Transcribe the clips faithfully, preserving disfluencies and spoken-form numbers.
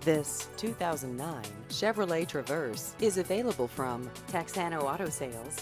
This two thousand nine Chevrolet Traverse is available from Texano Auto Sales.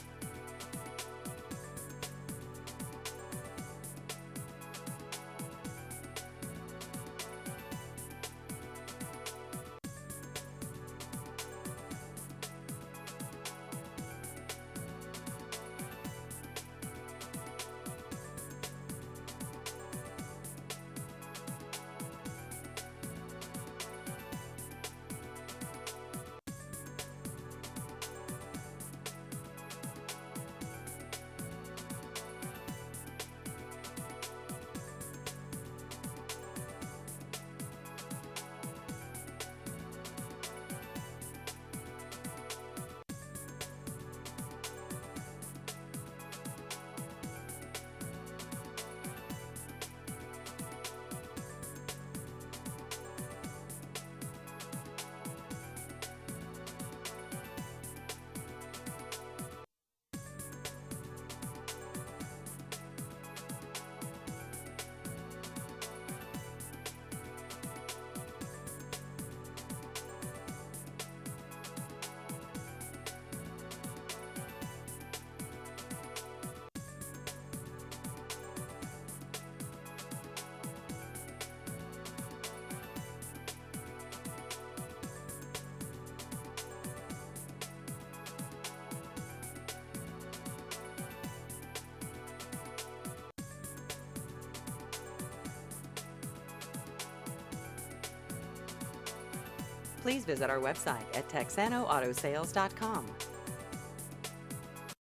Please visit our website at Texano Auto Sales dot com.